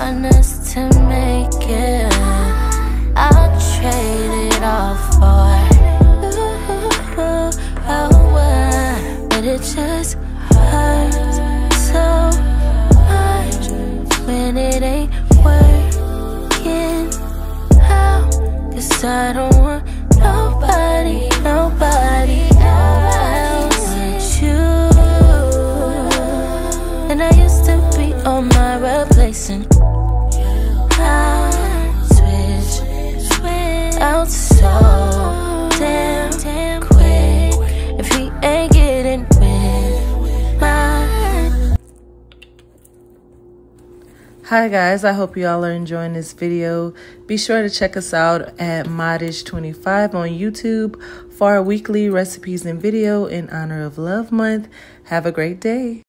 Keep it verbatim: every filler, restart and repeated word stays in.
honest to make it. I'll trade it all for you, but it just hurts so much when it ain't working out. 'Cause I don't want nobody, nobody else but you. And I used to be on my replacing. I switch out so damn, damn quick if he ain't getting with mine. Hi guys, I hope you all are enjoying this video. Be sure to check us out at Modish twenty-five on YouTube for our weekly recipes and video in honor of Love Month. Have a great day.